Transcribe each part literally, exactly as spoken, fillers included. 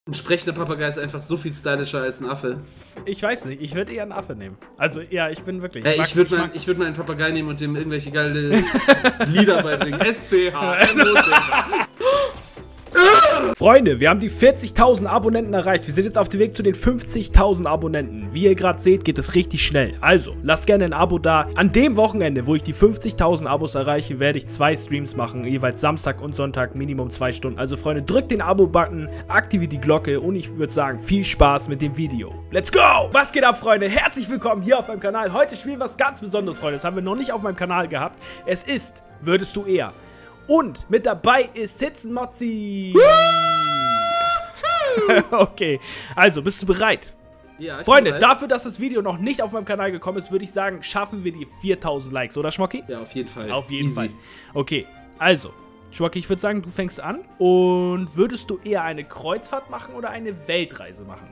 Ein sprechender Papagei ist einfach so viel stylischer als ein Affe. Ich weiß nicht, ich würde eher einen Affe nehmen. Also, ja, ich bin wirklich. Äh, ich ich würde mein, würd meinen Papagei nehmen und dem irgendwelche geile Lieder beibringen. S C H, S O C H. Freunde, wir haben die vierzigtausend Abonnenten erreicht. Wir sind jetzt auf dem Weg zu den fünfzigtausend Abonnenten. Wie ihr gerade seht, geht es richtig schnell. Also, lasst gerne ein Abo da. An dem Wochenende, wo ich die fünfzigtausend Abos erreiche, werde ich zwei Streams machen. Jeweils Samstag und Sonntag, Minimum zwei Stunden. Also Freunde, drückt den Abo-Button, aktiviert die Glocke und ich würde sagen, viel Spaß mit dem Video. Let's go! Was geht ab, Freunde? Herzlich willkommen hier auf meinem Kanal. Heute spielen wir was ganz Besonderes, Freunde. Das haben wir noch nicht auf meinem Kanal gehabt. Es ist, würdest du eher... Und mit dabei ist Sitzenmotzi. Okay, also bist du bereit? Ja, ich Freunde, bin bereit. dafür, dass das Video noch nicht auf meinem Kanal gekommen ist, würde ich sagen, schaffen wir die viertausend Likes, oder Schmocki? Ja, auf jeden Fall. Auf jeden Easy. Fall. Okay, also, Schmocki, ich würde sagen, du fängst an. Und würdest du eher eine Kreuzfahrt machen oder eine Weltreise machen?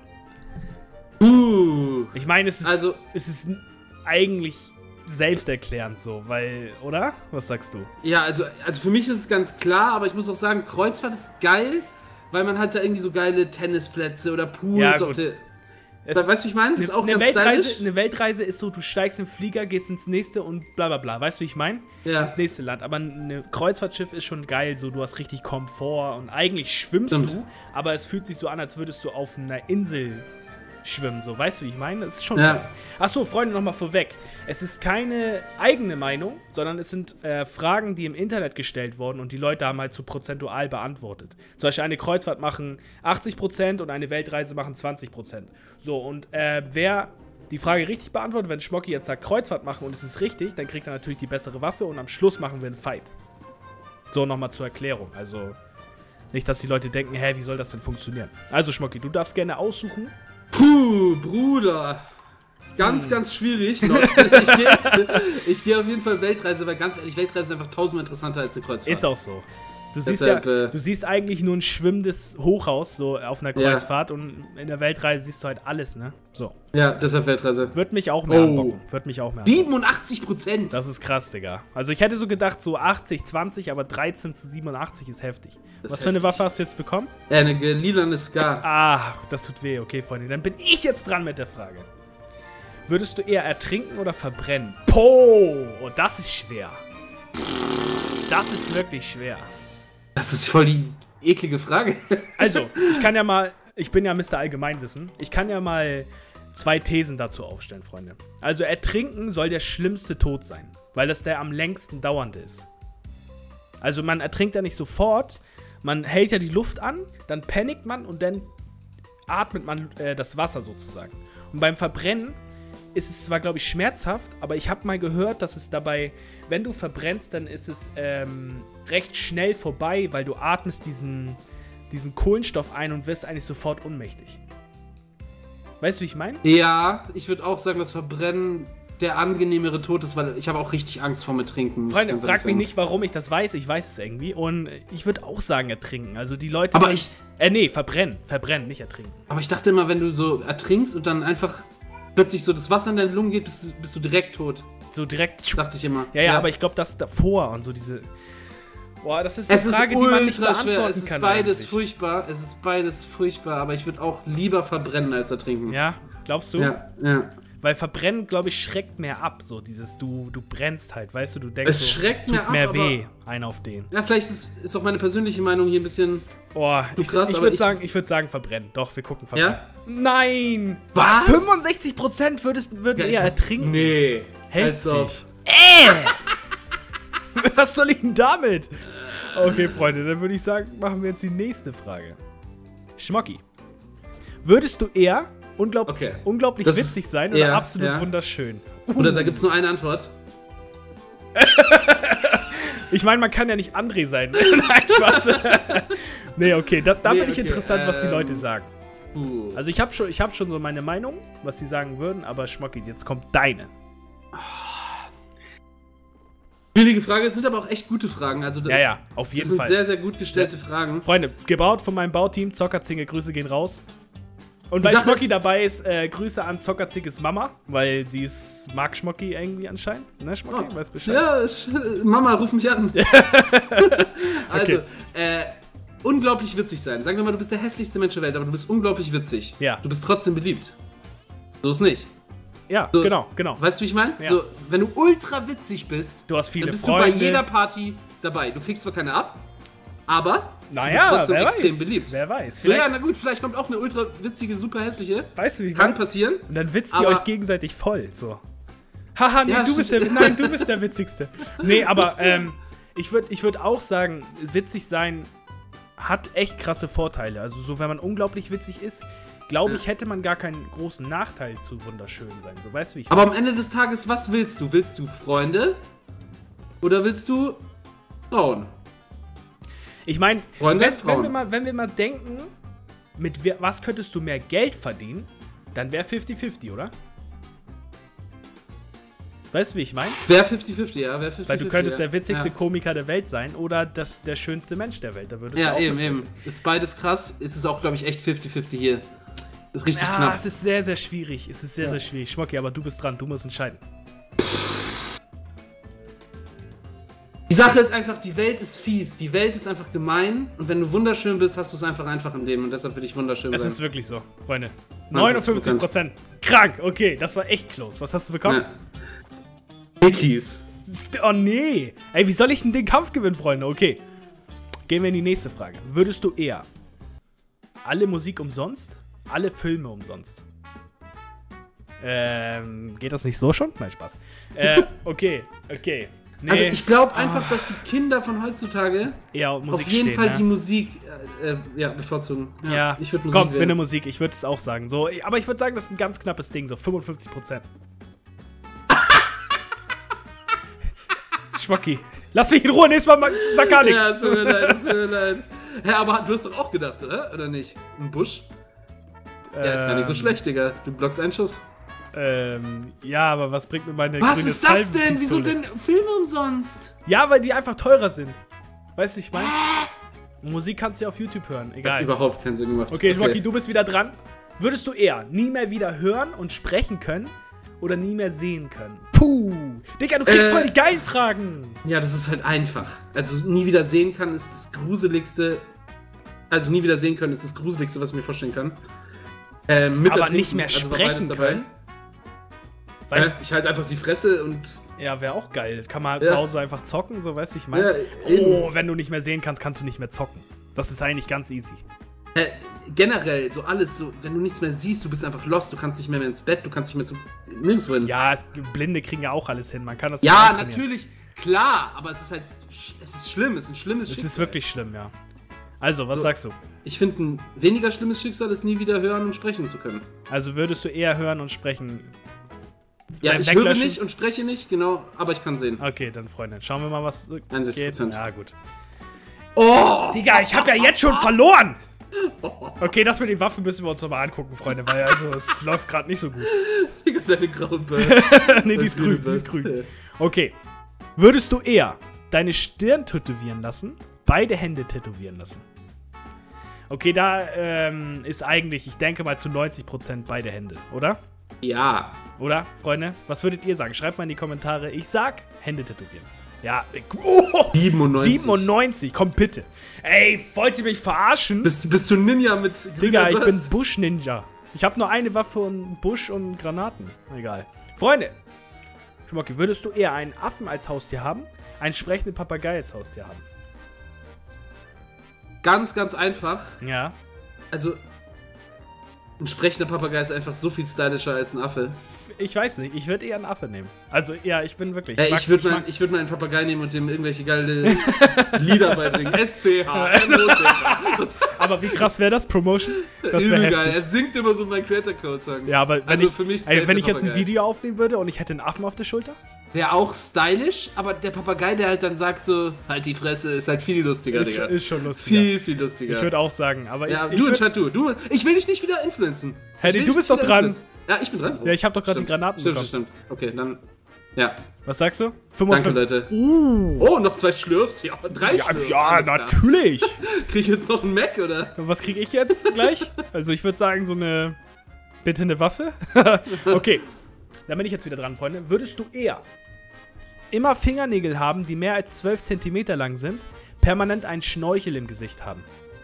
Uh, Ich meine, es ist, Also- es ist eigentlich selbsterklärend so, weil, oder? Was sagst du? ja, also, also für mich ist es ganz klar, aber ich muss auch sagen, Kreuzfahrt ist geil, weil man hat da irgendwie so geile Tennisplätze oder Pools Ja, auf gut. der... Es- weißt du, wie ich meine? Das ist auch eine, ganz Weltreise, stylisch. eine Weltreise ist so, du steigst im Flieger, gehst ins nächste und bla bla bla. Weißt du, wie ich meine? Ja. Ins nächste Land. Aber ein Kreuzfahrtschiff ist schon geil, so du hast richtig Komfort und eigentlich schwimmst Stimmt. du, aber es fühlt sich so an, als würdest du auf einer Insel schwimmen. So, weißt du, wie ich meine? Das ist schon Ja. geil. Achso, Freunde, nochmal vorweg. Es ist keine eigene Meinung, sondern es sind äh, Fragen, die im Internet gestellt wurden und die Leute haben halt so prozentual beantwortet. Zum Beispiel eine Kreuzfahrt machen achtzig Prozent und eine Weltreise machen zwanzig Prozent. So, und äh, wer die Frage richtig beantwortet, wenn Schmocki jetzt sagt Kreuzfahrt machen und es ist richtig, dann kriegt er natürlich die bessere Waffe und am Schluss machen wir einen Fight. So, nochmal zur Erklärung. Also, nicht, dass die Leute denken, hä, wie soll das denn funktionieren? Also, Schmocki, du darfst gerne aussuchen. Puh, Bruder. Ganz, Hm. ganz schwierig. Noch. Ich gehe jetzt- ich gehe auf jeden Fall Weltreise, weil ganz ehrlich, Weltreise ist einfach tausendmal interessanter als eine Kreuzfahrt. Ist auch so. Du siehst, Deshalb, ja, äh, du siehst eigentlich nur ein schwimmendes Hochhaus so auf einer Ja. Kreuzfahrt und in der Weltreise siehst du halt alles, ne? So. Ja, deshalb Weltreise. Wird mich auch mehr Oh. anbocken. Wird mich auch mehr anbocken. siebenundachtzig Prozent. Das ist krass, Digga. Also ich hätte so gedacht, so achtzig, zwanzig, aber dreizehn zu siebenundachtzig ist heftig. Das Was ist für eine heftig. Waffe hast du jetzt bekommen? Ja, eine lilane Scar. Ah, das tut weh. Okay, Freunde, dann bin ich jetzt dran mit der Frage. Würdest du eher ertrinken oder verbrennen? Po! Oh, das ist schwer. Das ist wirklich schwer. Das ist voll die eklige Frage. Also, ich kann ja mal, ich bin ja Mister Allgemeinwissen, ich kann ja mal zwei Thesen dazu aufstellen, Freunde. Also, ertrinken soll der schlimmste Tod sein, weil das der am längsten dauernde ist. Also, man ertrinkt ja nicht sofort, man hält ja die Luft an, dann panickt man und dann atmet man äh, das Wasser sozusagen. Und beim Verbrennen ist es zwar, glaube ich, schmerzhaft, aber ich habe mal gehört, dass es dabei, wenn du verbrennst, dann ist es ähm, recht schnell vorbei, weil du atmest diesen, diesen Kohlenstoff ein und wirst eigentlich sofort ohnmächtig. Weißt du, wie ich meine? Ja, ich würde auch sagen, dass Verbrennen der angenehmere Tod ist, weil ich habe auch richtig Angst vorm Ertrinken. muss ich Freunde, ganz frag ehrlich mich sagen. nicht, warum ich das weiß. Ich weiß es irgendwie. Und ich würde auch sagen, ertrinken. Also die Leute... Aber ich, Äh, nee, verbrennen. Verbrennen, nicht ertrinken. aber ich dachte immer, wenn du so ertrinkst und dann einfach plötzlich so das Wasser in deine Lungen geht, bist, bist du direkt tot. So direkt... Dachte ich immer. Ja, ja, aber ich glaube, das davor und so diese... Boah, das ist Es eine ist Frage, die man nicht ultra beantworten schwer. Es ist kann beides eigentlich. furchtbar. Es ist beides furchtbar, aber ich würde auch lieber verbrennen als ertrinken. Ja, glaubst du? ja. ja. Weil Verbrennen, glaube ich, schreckt mehr ab. So dieses, du, du brennst halt, weißt du, du denkst Es so, schreckt tut mehr ab, mehr aber- weh, ein auf den. Ja, vielleicht ist, ist auch meine persönliche Meinung hier ein bisschen. Boah, ich, krass, ich aber würde ich- sagen, ich würde sagen, verbrennen. Doch, wir gucken verbrennen. Ja? Nein! Was? fünfundsechzig Prozent würdest, würden Ja, ich eher hab- ertrinken. Nee. Als ob. Heftig. Äh! Was soll ich denn damit? Okay, Freunde, dann würde ich sagen, machen wir jetzt die nächste Frage. Schmocki. Würdest du eher unglaub Okay. unglaublich Das witzig ist- sein oder ja, absolut ja. wunderschön? Oder da gibt es nur eine Antwort. Ich meine, man kann ja nicht André sein. Nein, Spaß. Nee, okay, da, da Nee, bin ich okay, interessant, was die ähm, Leute sagen. Uh. Also ich habe schon, ich hab schon so meine Meinung, was sie sagen würden, aber Schmocki, jetzt kommt deine. Schwierige Frage, es sind aber auch echt gute Fragen. Also, Ja, ja, auf das jeden sind Fall. sehr, sehr gut gestellte Fragen. Freunde, gebaut von meinem Bauteam, Zockerzinge, Grüße gehen raus. Und Die weil Sache Schmocki ist- dabei ist, äh, Grüße an Zockerzinges Mama, weil sie ist, mag Schmocki irgendwie anscheinend. Ne, Schmocki? Oh. Weißt Bescheid? Ja, sch- Mama, ruf mich an. Also, Okay. äh, unglaublich witzig sein. Sagen wir mal, du bist der hässlichste Mensch der Welt, aber du bist unglaublich witzig. Ja. Du bist trotzdem beliebt. So ist nicht. Ja, So, genau, genau. Weißt du, wie ich meine? Ja. So, wenn du ultra witzig bist, Du hast viele dann bist Freunde. du bei jeder Party dabei. Du kriegst zwar keine ab, aber Naja, du bist trotzdem wer extrem weiß. beliebt. Wer weiß. So, ja, Vielleicht, na gut, vielleicht kommt auch eine ultra witzige, super hässliche. weißt du, wie ich Kann meine? passieren. Und dann witzt ihr aber- euch gegenseitig voll, so. Haha, nee, Ja, du bist der, stimmt. nein, du bist der Witzigste. Nee, aber ähm, ich würde ich würd auch sagen, witzig sein hat echt krasse Vorteile. Also so, wenn man unglaublich witzig ist, glaube ich, Ja. hätte man gar keinen großen Nachteil zu wunderschön sein. So, weißt du, wie ich Aber am Ende des Tages, was willst du? Willst du Freunde? Oder willst du Frauen? Ich meine, Freunde, wenn, wenn, Frauen. wir mal- wenn wir mal denken, mit wer- was könntest du mehr Geld verdienen, dann wäre fifty fifty, oder? Weißt du, wie ich meine? Wer fifty fifty, ja, wer fifty fifty. Weil du könntest ja. der witzigste Ja, Komiker der Welt sein oder das, der schönste Mensch der Welt. Da würdest du ja auch eben, mit- eben. Ist beides krass. Ist es auch, glaube ich, echt fifty fifty hier. Ist richtig Ja, knapp. es ist sehr, sehr schwierig. Es ist sehr, Ja. sehr schwierig. Schmocki, aber du bist dran. Du musst entscheiden. Die Sache ist einfach, die Welt ist fies. Die Welt ist einfach gemein. Und wenn du wunderschön bist, hast du es einfach einfach im Leben. Und deshalb will ich wunderschön Es sein. ist wirklich so, Freunde. neunundfünfzig neunundfünfzig Prozent. Krank, okay. Das war echt close. Was hast du bekommen? Ja. Dickies. Oh nee. Ey, wie soll ich denn den Kampf gewinnen, Freunde? Okay. Gehen wir in die nächste Frage. Würdest du eher alle Musik umsonst, alle Filme umsonst? Ähm, geht das nicht so schon? Nein, Spaß. Äh, okay, okay. Nee, Also ich glaube Ah. einfach, dass die Kinder von heutzutage eher auf Musik auf jeden stehen, Fall ne? die Musik äh, äh, ja, bevorzugen. Ja, ich würde Musik komm, wählen. finde Musik. Ich würde es auch sagen. So, aber ich würde sagen, das ist ein ganz knappes Ding, so fünfundfünfzig Prozent. Schwocki. Lass mich in Ruhe, nächstes Mal mal- sag gar nichts. Ja, es tut mir leid, es tut mir leid. Ja, aber du hast doch auch gedacht, oder? Oder nicht? Ein Busch? Ja, ist gar nicht so Ähm, schlecht, Digga. Du blockst einen Schuss. Ähm, ja, aber was bringt mir meine Was grüne ist das denn? Wieso Salbenpistole? denn Filme umsonst? Ja, weil die einfach teurer sind. Weißt du, ich meine? Musik kannst du ja auf YouTube hören, Hat egal. überhaupt keinen Sinn gemacht. Okay, Schwocki, du bist wieder dran. Würdest du eher nie mehr wieder hören und sprechen können oder nie mehr sehen können? Puh. Digga, du kriegst Äh, voll die geilen Fragen. Ja, das ist halt einfach. Also nie wieder sehen kann, ist das gruseligste. Also nie wieder sehen können, ist das gruseligste, was ich mir vorstellen kann. Ähm, mit Aber Ertrinken, nicht mehr also war beides sprechen dabei. können? Weißt Äh, ich halte einfach die Fresse und. Ja, wäre auch geil. Kann man halt Ja. zu Hause einfach zocken, so weißt du, ich meine. Ja, eben. Oh, wenn du nicht mehr sehen kannst, kannst du nicht mehr zocken. Das ist eigentlich ganz easy. Äh, generell, so alles, so, wenn du nichts mehr siehst, du bist einfach lost, du kannst nicht mehr ins Bett, du kannst nicht mehr zu. Nirgendwo hin. Ja, es, Blinde kriegen ja auch alles hin. Man kann das Ja, auch trainieren. natürlich, klar, aber es ist halt. sch- Es ist schlimm, es ist ein schlimmes Es Schicksal. ist wirklich schlimm, ja. Also, was So. sagst du? Ich finde, ein weniger schlimmes Schicksal ist, nie wieder hören und sprechen zu können. Also würdest du eher hören und sprechen? Ja, Beim ich höre Weglöschen? nicht und spreche nicht, genau, aber ich kann sehen. Okay, dann Freunde, schauen wir mal, was einundsechzig geht. Prozent. Ja, gut. Oh! Digga, ich habe ja jetzt schon verloren! Okay, das mit den Waffen müssen wir uns nochmal angucken, Freunde, weil also es läuft gerade nicht so gut. Digga, deine graue Bird. Nee, die ist grün, die ist grün. Okay. Würdest du eher deine Stirn tätowieren lassen, beide Hände tätowieren lassen? Okay, da ähm, ist eigentlich, ich denke mal zu neunzig Prozent beide Hände, oder? Ja. Oder, Freunde? Was würdet ihr sagen? Schreibt mal in die Kommentare. Ich sag, Hände tätowieren. Ja, ich- oh, siebenundneunzig. siebenundneunzig, komm bitte. Ey, wollt ihr mich verarschen? Bist, bist du ein Ninja mit Digga, grüner ich bin Wurst? Busch-Ninja. Ich habe nur eine Waffe und Busch und Granaten. Egal. Freunde, Schmocki, würdest du eher einen Affen als Haustier haben, einen sprechenden Papagei als Haustier haben? Ganz, ganz einfach. Ja. Also, ein sprechender Papagei ist einfach so viel stylischer als ein Affe. Ich weiß nicht, ich würde eher einen Affe nehmen. Also, ja, ich bin wirklich. Äh, mag- ich würde mag- mein, ich würd meinen Papagei nehmen und dem irgendwelche geile Lieder beibringen. S C H, M O C H. Das Aber wie krass wäre das? Promotion? Das übel wäre geil. Er heftig. singt immer so meinen Creator Code Song. Ja, aber wenn Also ich, für mich ey, safe wenn der ich jetzt ein Papagei. Video aufnehmen würde und ich hätte einen Affen auf der Schulter? Wäre auch stylisch, aber der Papagei, der halt dann sagt so, halt die Fresse, ist halt viel lustiger, Ist, Digga. ist schon lustiger. Viel, viel lustiger. Ich würde auch sagen, aber ja, ich, ich du würd, entscheid du. du. Ich will dich nicht wieder influenzen. Hey, Ich will du dich bist nicht doch wieder dran. influenzen. Ja, ich bin dran. Oh, Ja, ich hab doch grad die stimmt. Granaten Stimmt, bekommen. stimmt. Okay, dann. Ja. Was sagst du? Danke, fünfundfünfzig. Leute. Uh. Oh, noch zwei Schlürfs? Ja, drei Ja, Schlürfs. ja alles klar. natürlich. Krieg ich jetzt noch einen Mac, oder? Was kriege ich jetzt gleich? Also ich würde sagen, so eine... Bitte eine Waffe? Okay. Dann bin ich jetzt wieder dran, Freunde. Würdest du eher immer Fingernägel haben, die mehr als zwölf Zentimeter lang sind, permanent einen Schnorchel im Gesicht haben?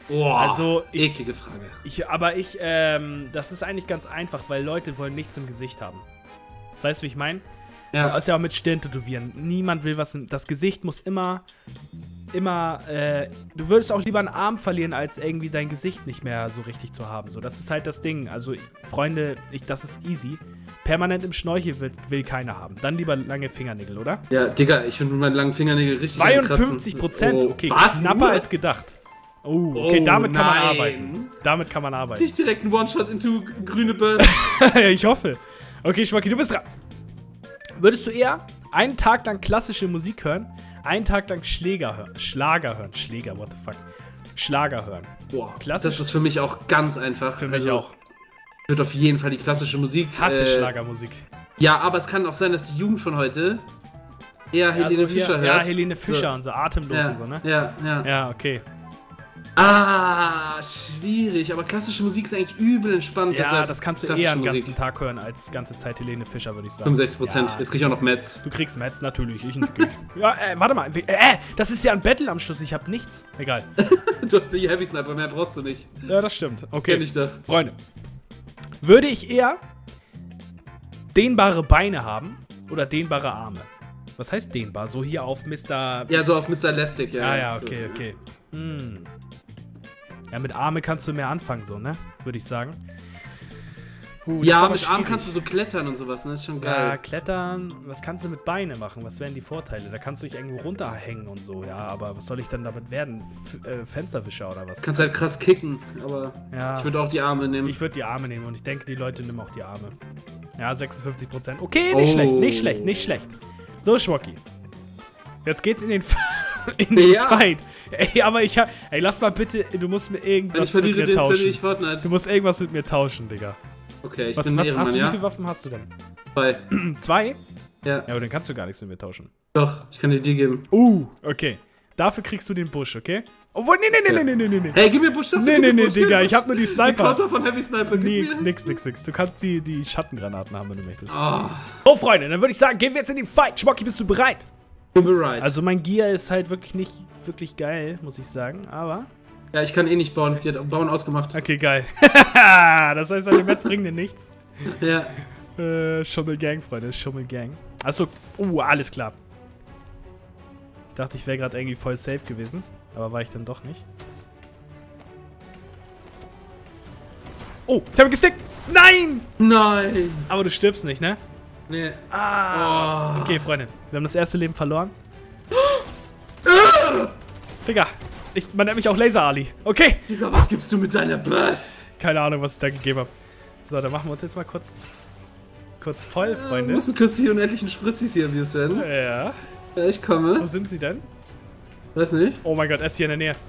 Boah, also ich, eklige Frage. Ich, aber ich, ähm, das ist eigentlich ganz einfach, weil Leute wollen nichts im Gesicht haben. Weißt du, wie ich meine? Ja. Das ist ja auch mit Stirn tätowieren. Niemand will was. Das Gesicht muss immer, immer, äh, du würdest auch lieber einen Arm verlieren, als irgendwie dein Gesicht nicht mehr so richtig zu haben. So, das ist halt das Ding. Also, Freunde, ich, das ist easy. Permanent im Schnorchel will, will keiner haben. Dann lieber lange Fingernägel, oder? Ja, Digga, ich finde meine langen Fingernägel richtig zweiundfünfzig Prozent. Oh, okay, was? knapper Nur? als gedacht. Oh, okay, Oh, damit kann man nein. arbeiten. Damit kann man arbeiten. Nicht direkt ein One-Shot into grüne Bird. Ich hoffe. Okay, Schmocki, du bist dran. Würdest du eher einen Tag lang klassische Musik hören, einen Tag lang Schläger hören, Schlager hören, Schläger, what the fuck, Schlager hören? Boah, Klassisch? das ist für mich auch ganz einfach. Für mich also, auch. Wird auf jeden Fall die klassische Musik. Hasse äh, Schlagermusik. Ja, aber es kann auch sein, dass die Jugend von heute eher Helene so hier- Fischer hört. Ja, Helene Fischer So. und so, atemlos Ja, und so, ne? ja, ja. Ja, okay. Ah, schwierig. Aber klassische Musik ist eigentlich übel entspannt. Ja, deshalb das kannst du klassische eher den Musik. ganzen Tag hören, als ganze Zeit Helene Fischer, würde ich sagen. fünfundsechzig Prozent. Ja. Jetzt krieg ich auch noch Metz. Du kriegst Metz, natürlich, ich nicht. krieg. Ja, äh, warte mal. Äh, das ist ja ein Battle am Schluss, ich hab nichts. Egal. Du hast die Heavy Sniper, mehr brauchst du nicht. Ja, das stimmt. Okay. Kenn ich doch. Freunde, würde ich eher dehnbare Beine haben oder dehnbare Arme? Was heißt dehnbar? So hier auf Mister Ja, so auf Mister Elastic, ja. Ah ja, So, okay, okay. Hm. Ja, mit Arme kannst du mehr anfangen, so, ne? Würde ich sagen. Uh, das ist Ja, aber mit Arm schwierig. kannst du so klettern und sowas, ne? Ist schon Ja, geil. klettern. Was kannst du mit Beine machen? Was wären die Vorteile? Da kannst du dich irgendwo runterhängen und so, ja. Aber was soll ich dann damit werden? F äh, Fensterwischer oder was? Kannst halt krass kicken, aber Ja. ich würde auch die Arme nehmen. Ich würde die Arme nehmen und ich denke, die Leute nehmen auch die Arme. Ja, sechsundfünfzig Prozent. Okay, nicht Oh. schlecht, nicht schlecht, nicht schlecht. So, Schwocki. Jetzt geht's in den, F in den Ja. Fight. Ey, aber ich hab. Ey, lass mal bitte. Du musst mir Wenn irgendwas ich verliere, mit mir den installiere tauschen. ich Fortnite. Du musst irgendwas mit mir tauschen, Digga. Okay, ich Was, bin was Ehrenmann, hast du, ja? wie viele Waffen hast du denn? Zwei. Zwei? Ja, Ja, aber dann kannst du gar nichts mit mir tauschen. doch, ich kann dir die geben. Uh, okay. Dafür kriegst du den Busch, okay? Obwohl, nee, nee, nee, nee, nee, nee, nee. Hey, gib mir Busch, doch, Nee, gib nee, mir nee, Busch, gib Digga, mir ich hab Busch. nur die Sniper. Die Counter von Heavy Sniper, gib Nix, mir. nix, nix, nix. Du kannst die, die Schattengranaten haben, wenn du möchtest. Oh, Oh, Freunde, dann würde ich sagen, gehen wir jetzt in den Fight. Schmocki, bist du bereit? bin bereit. Also, mein Gear ist halt wirklich nicht wirklich geil, muss ich sagen, aber... ja, ich kann eh nicht bauen. Die hat Bauen ausgemacht. Okay, geil. Das heißt, deine Metz bringen dir nichts. Ja. Äh, Schummelgang, Freunde, Schummelgang. Achso, uh, alles klar. Ich dachte, ich wäre gerade irgendwie voll safe gewesen, aber war ich dann doch nicht. Oh, ich habe gestickt. Nein! Nein. Aber du stirbst nicht, ne? Nee. Ah. Oh. Okay, Freunde, wir haben das erste Leben verloren. Digga, ich, man nennt mich auch Laser Ali. Okay. Digga, was gibst du mit deiner Burst? Keine Ahnung, was ich da gegeben habe. So, dann machen wir uns jetzt mal kurz, kurz voll, Wir Freunde. müssen kurz die unendlichen Spritzis hier abused werden. Ja. Ja, ich komme. Wo sind sie denn? Weiß nicht. Oh mein Gott, er ist hier in der Nähe.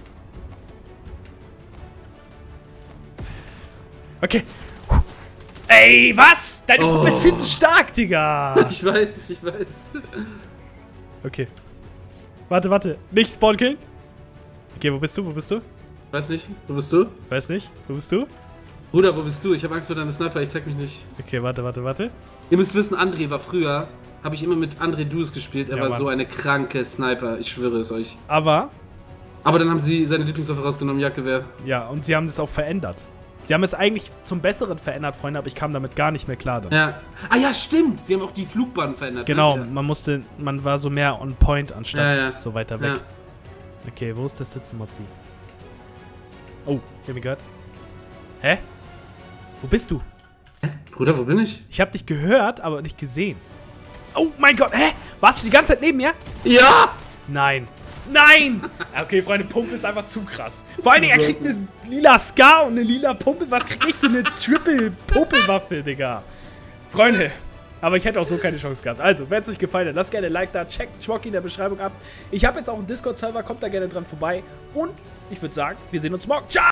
Okay. Ey, was? Deine Oh. Puppe ist viel zu stark, Digga. Ich weiß, ich weiß. Okay. Warte, warte. Nicht Spawn killen. Okay, wo bist du? Wo bist du? Weiß nicht. Wo bist du? Weiß nicht. Wo bist du? Bruder, wo bist du? Ich habe Angst vor deinem Sniper, ich zeig mich nicht. Okay, warte, warte, warte. Ihr müsst wissen, André war früher, habe ich immer mit André Dues gespielt. Er Ja, war Mann. so eine kranke Sniper, ich schwöre es euch. Aber, Aber dann haben sie seine Lieblingswaffe rausgenommen, Jagdgewehr. ja, und sie haben das auch verändert. Sie haben es eigentlich zum Besseren verändert, Freunde, aber ich kam damit gar nicht mehr klar dann. Ja. Ah ja, stimmt. Sie haben auch die Flugbahn verändert. Genau, Ne? man musste, man war so mehr on point anstatt Ja, ja. so weiter Ja. weg. Okay, wo ist das Sitzen, Mozzi? Oh, hear me gehört. Hä? Wo bist du? Bruder, wo bin ich? Ich habe dich gehört, aber nicht gesehen. Oh mein Gott, hä? Warst du die ganze Zeit neben mir? Ja! Nein. Nein! Okay, Freunde, Pumpe ist einfach zu krass. Vor allen Dingen, er kriegt eine lila Scar und eine lila Pumpe. Was krieg ich? So eine Triple-Popelwaffe, Digga. Freunde, aber ich hätte auch so keine Chance gehabt. Also, wenn es euch gefallen hat, lasst gerne ein Like da. Checkt Schmocki in der Beschreibung ab. Ich habe jetzt auch einen Discord-Server, kommt da gerne dran vorbei. Und ich würde sagen, wir sehen uns morgen. Ciao!